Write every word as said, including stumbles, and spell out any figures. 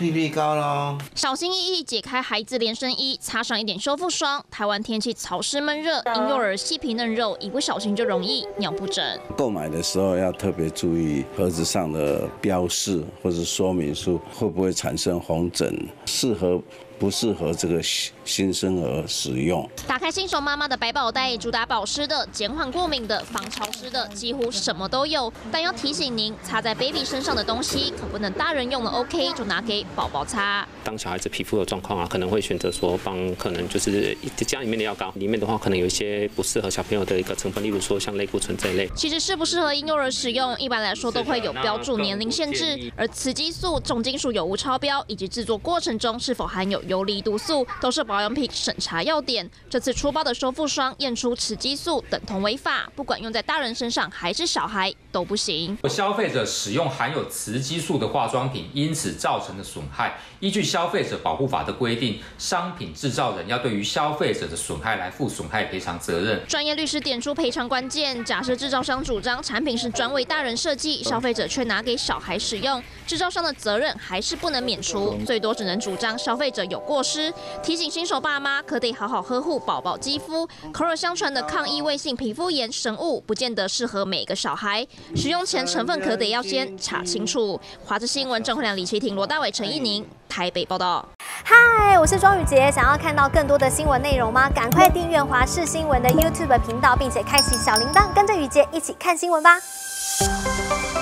P P 膏咯。 小心翼翼解开孩子连身衣，擦上一点修复霜。台湾天气潮湿闷热，婴幼儿细皮嫩肉，一不小心就容易尿布疹。 购买的时候要特别注意盒子上的标示或者说明书会不会产生红疹，适合不适合这个新生儿使用。 打开新手妈妈的百宝袋，主打保湿的、减缓过敏的、防潮湿的，几乎什么都有。但要提醒您，擦在 baby 身上的东西可不能大人用了 OK 就拿给宝宝擦。 当小孩子皮肤有状况啊，可能会选择说帮可能就是家里面的药膏，里面的话可能有一些不适合小朋友的一个成分，例如说像类固醇这一类。 其实适不适合婴幼儿使用，一般来说都会有标注年龄限制，而雌激素、重金属有无超标，以及制作过程中是否含有游离毒素，都是保养品审查要点。这次出包的修复霜验出雌激素等同违法，不管用在大人身上还是小孩都不行。 消费者使用含有雌激素的化妆品，因此造成的损害，依据消费者保护法的规定，商品制造人要对于消费者的损害来负损害赔偿责任。 专业律师点出赔偿关键，假设制造商主张产品是专为大人设计，消费者却拿给小孩使用，制造商的责任还是不能免除，最多只能主张消费者有过失。提醒新手爸妈可得好好呵护宝宝肌肤，口耳相传的抗异位性皮肤炎神物，不见得适合每个小孩。使用前成分可得要先查清楚。华视新闻郑慧良、李奇婷、罗大伟、陈义宁，台北报道。 嗨，我是庄宇杰。想要看到更多的新闻内容吗？赶快订阅华视新闻的 YouTube 频道，并且开启小铃铛，跟着宇杰一起看新闻吧。